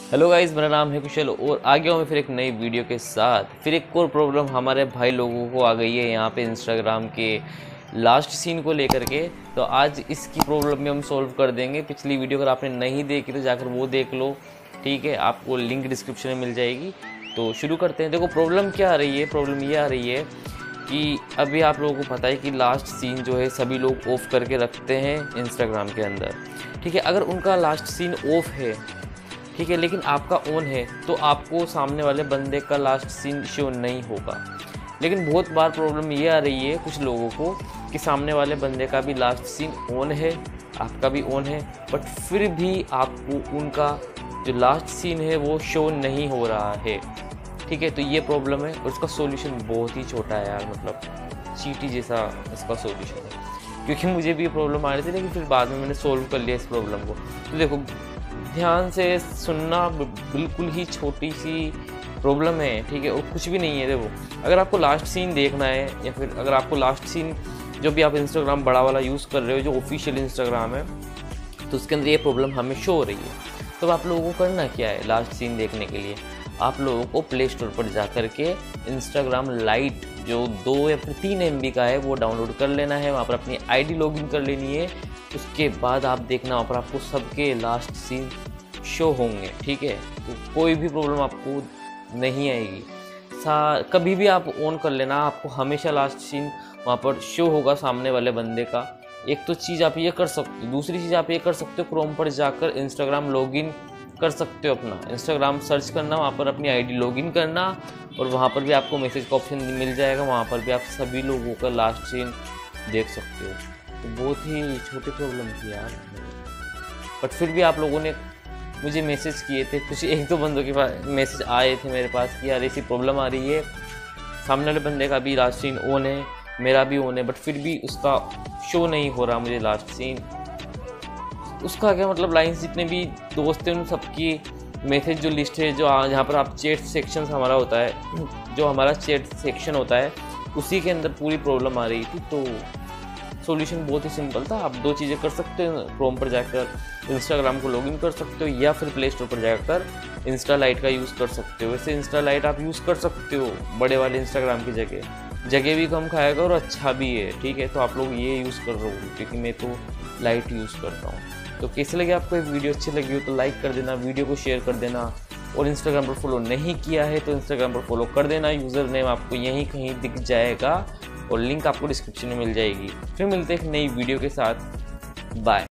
Hello guys, मेरा नाम है कुशल और आ गया हूँ मैं फिर एक नई वीडियो के साथ। फिर एक और प्रॉब्लम हमारे भाई लोगों को आ गई है यहाँ पे इंस्टाग्राम के लास्ट सीन को लेकर के। तो आज इसकी प्रॉब्लम भी हम सॉल्व कर देंगे। पिछली वीडियो अगर आपने नहीं देखी तो जाकर वो देख लो, ठीक है। आपको लिंक डिस्क्रिप्शन में मिल जाएगी। तो शुरू करते हैं। देखो प्रॉब्लम क्या आ रही है। प्रॉब्लम ये आ रही है कि अभी आप लोगों को पता है कि लास्ट सीन जो है सभी लोग ऑफ करके रखते हैं इंस्टाग्राम के अंदर, ठीक है। अगर उनका लास्ट सीन ऑफ है, ठीक है, लेकिन आपका ऑन है, तो आपको सामने वाले बंदे का लास्ट सीन शो नहीं होगा। लेकिन बहुत बार प्रॉब्लम ये आ रही है कुछ लोगों को कि सामने वाले बंदे का भी लास्ट सीन ऑन है, आपका भी ऑन है, बट फिर भी आपको उनका जो लास्ट सीन है वो शो नहीं हो रहा है, ठीक है। तो ये प्रॉब्लम है और इसका सॉल्यूशन बहुत ही छोटा है यार, मतलब चींटी जैसा इसका सॉल्यूशन है। क्योंकि मुझे भी ये प्रॉब्लम आ रही थी, लेकिन फिर बाद में मैंने सॉल्व कर लिया इस प्रॉब्लम को। तो देखो ध्यान से सुनना, बिल्कुल ही छोटी सी प्रॉब्लम है, ठीक है, और कुछ भी नहीं है। देखो अगर आपको लास्ट सीन देखना है या फिर अगर आपको लास्ट सीन जो भी आप इंस्टाग्राम बड़ा वाला यूज़ कर रहे हो, जो ऑफिशियल इंस्टाग्राम है, तो उसके अंदर ये प्रॉब्लम हमें शो हो रही है। तो आप लोगों को करना क्या है लास्ट सीन देखने के लिए? आप लोगों को प्ले स्टोर पर जा कर के इंस्टाग्राम लाइट जो 2 या फिर 3 MB का है वो डाउनलोड कर लेना है। वहाँ पर अपनी ID लॉगिन कर लेनी है। उसके बाद आप देखना वहाँ पर आपको सबके लास्ट सीन शो होंगे, ठीक है। तो कोई भी प्रॉब्लम आपको नहीं आएगी। कभी भी आप ऑन कर लेना, आपको हमेशा लास्ट सीन वहाँ पर शो होगा सामने वाले बंदे का। एक तो चीज़ आप ये कर सकते हो। दूसरी चीज़ आप ये कर सकते हो, क्रोम पर जाकर इंस्टाग्राम लॉगिन कर सकते हो। अपना इंस्टाग्राम सर्च करना, वहाँ पर अपनी ID लॉगिन करना और वहाँ पर भी आपको मैसेज का ऑप्शन मिल जाएगा। वहाँ पर भी आप सभी लोगों का लास्ट सीन देख सकते हो। तो बहुत ही छोटी प्रॉब्लम थी यार, बट फिर भी आप लोगों ने मुझे मैसेज किए थे। कुछ 1-2 बंदों के पास मैसेज आए थे मेरे पास कि यार ऐसी प्रॉब्लम आ रही है, सामने वाले बंदे का भी लास्ट सीन ऑन है, मेरा भी ऑन है, बट फिर भी उसका शो नहीं हो रहा मुझे लास्ट सीन। उसका क्या मतलब, लाइन्स जितने भी दोस्त हैं उन सबकी मैसेज जो लिस्ट है, जो जहाँ पर आप चैट सेक्शन हमारा होता है, जो हमारा चैट सेक्शन होता है, उसी के अंदर पूरी प्रॉब्लम आ रही थी। तो सॉल्यूशन बहुत ही सिंपल था। आप 2 चीज़ें कर सकते हो, क्रोम पर जाकर इंस्टाग्राम को लॉगिन कर सकते हो या फिर प्ले स्टोर पर जाकर इंस्टा लाइट का यूज़ कर सकते हो। वैसे इंस्टा लाइट आप यूज़ कर सकते हो बड़े वाले इंस्टाग्राम की जगह भी कम खाएगा और अच्छा भी है, ठीक है। तो आप लोग ये यूज़ कर रहे हो, क्योंकि मैं तो लाइट यूज़ करता हूँ। तो कैसे लगे आपको ये वीडियो? अच्छी लगी हो तो लाइक कर देना, वीडियो को शेयर कर देना, और इंस्टाग्राम पर फॉलो नहीं किया है तो इंस्टाग्राम पर फॉलो कर देना। यूज़र नेम आपको यहीं कहीं दिख जाएगा और लिंक आपको डिस्क्रिप्शन में मिल जाएगी। फिर मिलते हैं एक नई वीडियो के साथ। बाय।